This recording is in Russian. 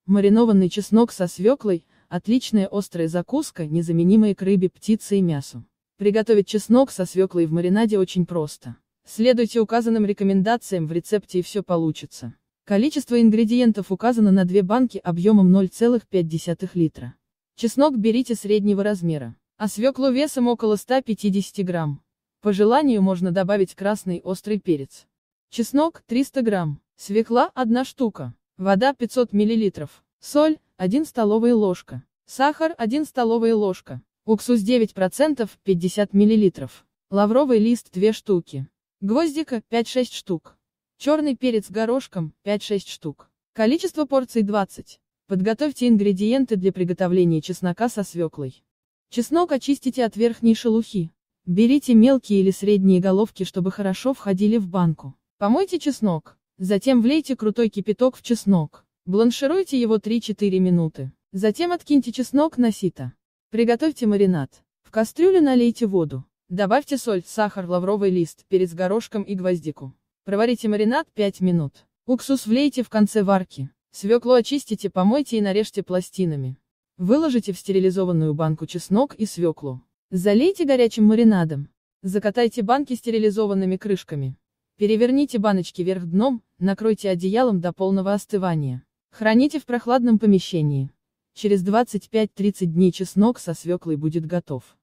Маринованный чеснок со свеклой – отличная острая закуска, незаменимая к рыбе, птице и мясу. Приготовить чеснок со свеклой в маринаде очень просто. Следуйте указанным рекомендациям в рецепте и все получится. Количество ингредиентов указано на 2 банки объемом 0,5 литра. Чеснок берите среднего размера, а свеклу весом около 150 грамм. По желанию можно добавить красный острый перец. Чеснок 300 грамм, свекла 1 штука, вода 500 мл, соль 1 столовая ложка, сахар 1 столовая ложка, уксус 9% 50 мл, лавровый лист 2 штуки, гвоздика 5-6 штук, черный перец горошком 5-6 штук. Количество порций 20. Подготовьте ингредиенты для приготовления чеснока со свеклой. Чеснок очистите от верхней шелухи. Берите мелкие или средние головки, чтобы хорошо входили в банку. Помойте чеснок. Затем влейте крутой кипяток в чеснок. Бланшируйте его 3-4 минуты. Затем откиньте чеснок на сито. Приготовьте маринад. В кастрюлю налейте воду. Добавьте соль, сахар, лавровый лист, перец горошком и гвоздику. Проварите маринад 5 минут. Уксус влейте в конце варки. Свеклу очистите, помойте и нарежьте пластинами. Выложите в стерилизованную банку чеснок и свеклу. Залейте горячим маринадом. Закатайте банки стерилизованными крышками. Переверните баночки вверх дном, накройте одеялом до полного остывания. Храните в прохладном помещении. Через 25-30 дней чеснок со свеклой будет готов.